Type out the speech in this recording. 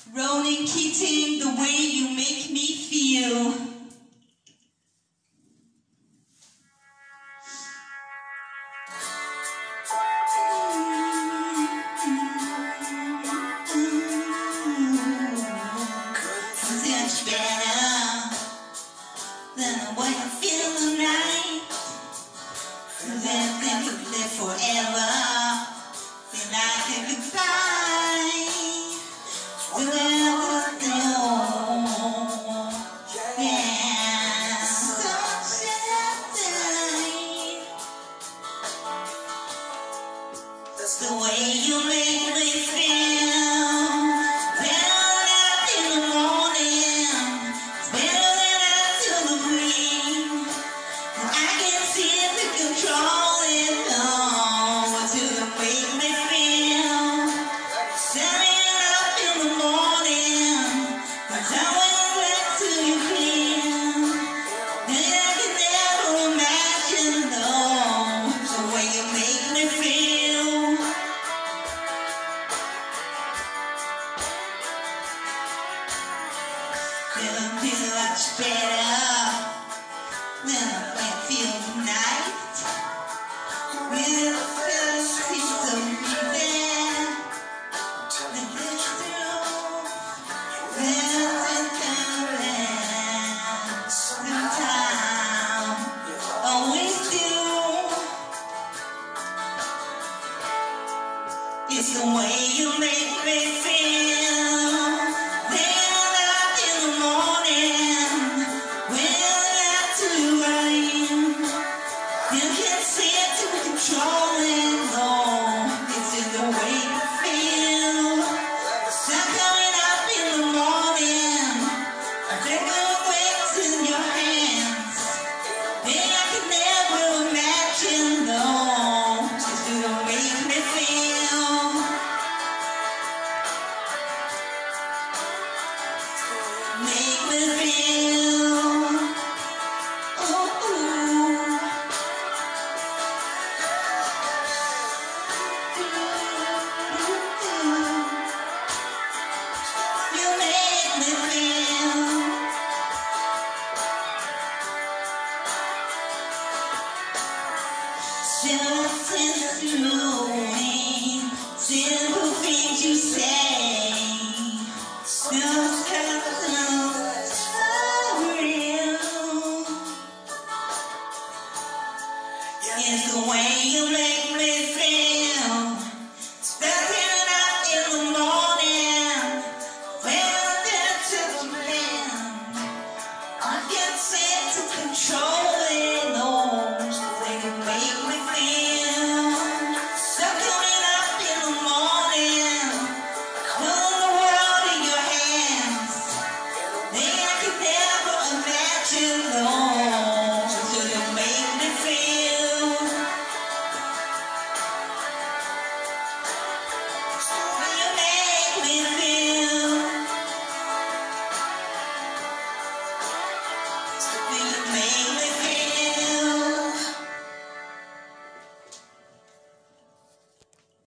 Ronan Keating, The Way You Make Me Feel. Much better than the way I feel tonight. Then think you live forever. Feel like you can fly. Without no, yeah, that's the way you make me feel. Better than in the morning, better than after the rain. I can see the control it all to make me feel. Standing up in the morning, but I went back to you clear. And I can never imagine, no, the way you make me feel. Couldn't feel much better than the way I feel tonight. With a first piece of me there. It's the way you make me feel. Then up in the morning, when after the rain, you can't seem to control it, no. It's in the way you feel. Sun coming up in the morning, take away in your hands. Then I can never imagine, no. Just do the make me feel. Make me feel. Ooh, ooh. You make me feel. Something's doing, simple things you say. No colors for real. It's the way you make me feel. Stepping up in the morning, when I dance to the man, I can't seem to control it, no. It's the way you make me feel. So coming up in the morning, holding the world in your hands. Then I could never imagine.